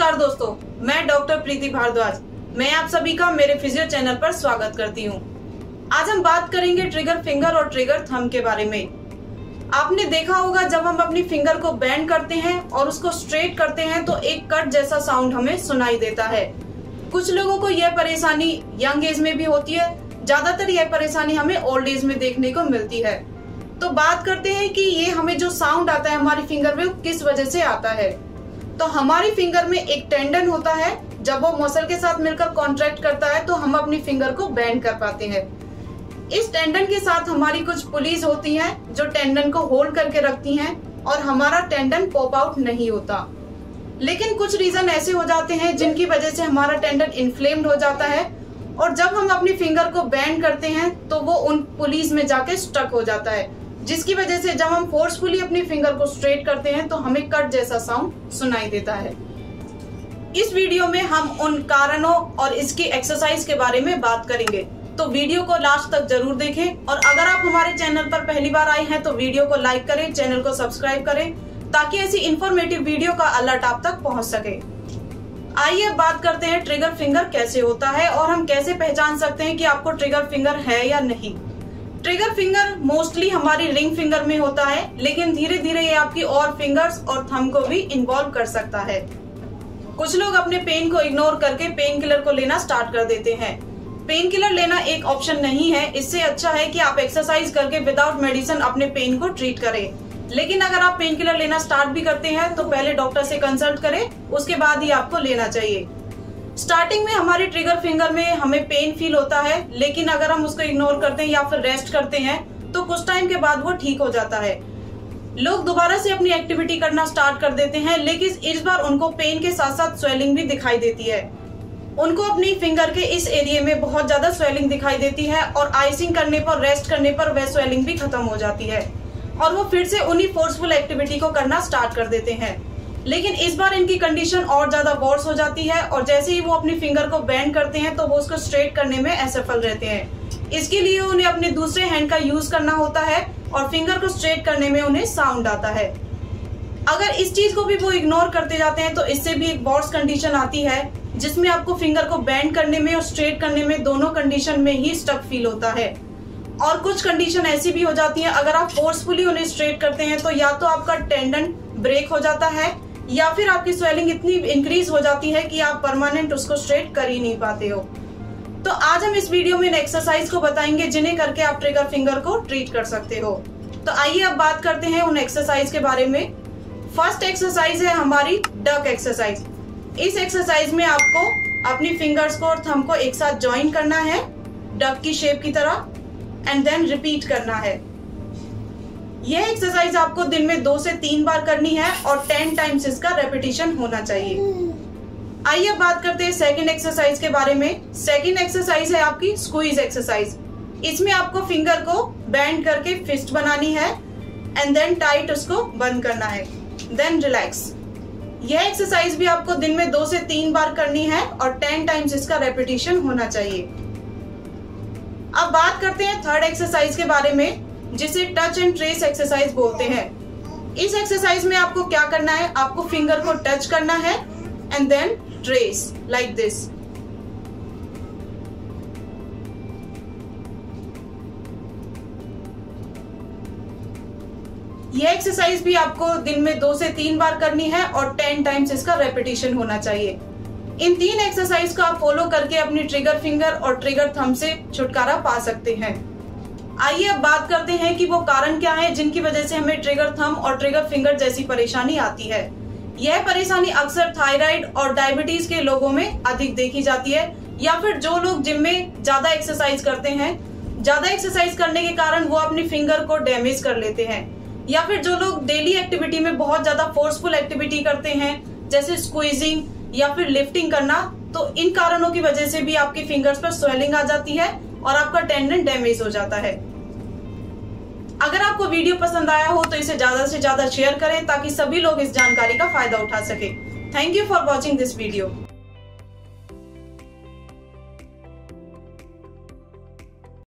नमस्कार दोस्तों, मैं डॉक्टर प्रीति भारद्वाज। मैं आप सभी का मेरे फिजियो चैनल पर स्वागत करती हूँ। आज हम बात करेंगे ट्रिगर फिंगर और ट्रिगर थंब के बारे में। आपने देखा होगा जब हम अपनी फिंगर को बेंड करते हैं और उसको स्ट्रेट करते हैं तो एक कट जैसा साउंड हमें सुनाई देता है। कुछ लोगों को यह परेशानी यंग एज में भी होती है, ज्यादातर यह परेशानी हमें ओल्ड एज में देखने को मिलती है। तो बात करते हैं कि ये हमें जो साउंड आता है हमारी फिंगर में किस वजह से आता है। तो हमारी फिंगर में एक टेंडन होता है, जब वो मसल के साथ मिलकर कॉन्ट्रैक्ट करता है तो हम अपनी फिंगर को बेंड कर पाते हैं। इस टेंडन के साथ हमारी कुछ पुलीज होती हैं जो टेंडन को होल्ड करके रखती हैं और हमारा टेंडन पॉप आउट नहीं होता। लेकिन कुछ रीजन ऐसे हो जाते हैं जिनकी वजह से हमारा टेंडन इन्फ्लेम्ड हो जाता है और जब हम अपनी फिंगर को बेंड करते हैं तो वो उन पुलीज में जाके स्टक हो जाता है, जिसकी वजह से जब हम फोर्सफुली अपनी फिंगर को स्ट्रेट करते हैं तो हमें कट जैसा साउंड सुनाई देता है। इस वीडियो में हम उन कारणों और इसकी एक्सरसाइज के बारे में बात करेंगे, तो वीडियो को लास्ट तक जरूर देखें। और अगर आप हमारे चैनल पर पहली बार आए हैं तो वीडियो को लाइक करें, चैनल को सब्सक्राइब करें ताकि ऐसी इंफॉर्मेटिव वीडियो का अलर्ट आप तक पहुंच सके। आइए अब बात करते हैं ट्रिगर फिंगर कैसे होता है और हम कैसे पहचान सकते हैं कि आपको ट्रिगर फिंगर है या नहीं। ट्रिगर फिंगर मोस्टली हमारी रिंग फिंगर में होता है, लेकिन धीरे धीरे ये आपकी और फिंगर्स और थंब को भी इन्वॉल्व कर सकता है। कुछ लोग अपने पेन को इग्नोर करके पेन किलर को लेना स्टार्ट कर देते हैं। पेन किलर लेना एक ऑप्शन नहीं है, इससे अच्छा है कि आप एक्सरसाइज करके विदाउट मेडिसिन अपने पेन को ट्रीट करें। लेकिन अगर आप पेन किलर लेना स्टार्ट भी करते हैं तो पहले डॉक्टर से कंसल्ट करें, उसके बाद ही आपको लेना चाहिए। स्टार्टिंग में हमारे ट्रिगर फिंगर में हमें पेन फील होता है, लेकिन अगर हम उसको इग्नोर करते हैं या फिर रेस्ट करते हैं तो कुछ टाइम के बाद वो ठीक हो जाता है। लोग दोबारा से अपनी एक्टिविटी करना स्टार्ट कर देते हैं, लेकिन इस बार उनको पेन के साथ साथ स्वेलिंग भी दिखाई देती है। उनको अपनी फिंगर के इस एरिया में बहुत ज्यादा स्वेलिंग दिखाई देती है और आइसिंग करने पर, रेस्ट करने पर वह स्वेलिंग भी खत्म हो जाती है और वो फिर से उन्हीं फोर्सफुल एक्टिविटी को करना स्टार्ट कर देते हैं। लेकिन इस बार इनकी कंडीशन और ज्यादा वर्स हो जाती है और जैसे ही वो अपनी फिंगर को बेंड करते हैं तो वो उसको स्ट्रेट करने में असफल रहते हैं। इसके लिए उन्हें अपने दूसरे हैंड का यूज करना होता है और फिंगर को स्ट्रेट करने में उन्हें साउंड आता है। अगर इस चीज को भी वो इग्नोर करते जाते हैं तो इससे भी एक वर्स कंडीशन आती है, जिसमें आपको फिंगर को बेंड करने में और स्ट्रेट करने में दोनों कंडीशन में ही स्टक फील होता है। और कुछ कंडीशन ऐसी भी हो जाती है, अगर आप फोर्सफुली उन्हें स्ट्रेट करते हैं तो या तो आपका टेंडन ब्रेक हो जाता है या फिर आपकी स्वेलिंग इतनी इंक्रीज हो जाती है कि आप परमानेंट उसको स्ट्रेट कर ही नहीं पाते हो। तो आज हम इस वीडियो में इन एक्सरसाइज को बताएंगे जिन्हें करके आप ट्रिगर फिंगर को ट्रीट कर सकते हो। तो आइए अब बात करते हैं उन एक्सरसाइज के बारे में। फर्स्ट एक्सरसाइज है हमारी डक एक्सरसाइज। इस एक्सरसाइज में आपको अपनी फिंगर्स को और थंब को एक साथ ज्वाइन करना है डक की शेप की तरह एंड देन रिपीट करना है। यह एक्सरसाइज आपको दिन में 2 से 3 बार करनी है और 10 टाइम्स इसका रेपिटेशन होना चाहिए। आइए अब बात करते हैं सेकंड एक्सरसाइज के बारे में। सेकंड एक्सरसाइज है आपकी स्क्वीज एक्सरसाइज। इसमें आपको फिंगर को बेंड करके फिस्ट बनानी है एंड देन टाइट उसको बंद करना है, देन रिलैक्स। यह एक्सरसाइज भी आपको दिन में 2 से 3 बार करनी है और 10 टाइम्स इसका रेपिटेशन होना चाहिए। अब बात करते हैं थर्ड एक्सरसाइज के बारे में, जिसे टच एंड ट्रेस एक्सरसाइज बोलते हैं। इस एक्सरसाइज में आपको क्या करना है, आपको फिंगर को टच करना है and then trace like this. यह एक्सरसाइज भी आपको दिन में 2 से 3 बार करनी है और 10 टाइम्स इसका रेपिटेशन होना चाहिए। इन 3 एक्सरसाइज को आप फॉलो करके अपनी ट्रिगर फिंगर और ट्रिगर थंब से छुटकारा पा सकते हैं। आइए अब बात करते हैं कि वो कारण क्या है जिनकी वजह से हमें ट्रिगर थंब और ट्रिगर फिंगर जैसी परेशानी आती है। यह परेशानी अक्सर थायराइड और डायबिटीज के लोगों में अधिक देखी जाती है, या फिर जो लोग जिम में ज्यादा एक्सरसाइज करते हैं। ज्यादा एक्सरसाइज करने के कारण वो अपनी फिंगर को डैमेज कर लेते हैं, या फिर जो लोग डेली एक्टिविटी में बहुत ज्यादा फोर्सफुल एक्टिविटी करते हैं जैसे स्क्वीजिंग या फिर लिफ्टिंग करना, तो इन कारणों की वजह से भी आपकी फिंगर्स पर स्वेलिंग आ जाती है और आपका टेंडन डैमेज हो जाता है। अगर आपको वीडियो पसंद आया हो तो इसे ज्यादा से ज्यादा शेयर करें ताकि सभी लोग इस जानकारी का फायदा उठा सके। Thank you for watching this video.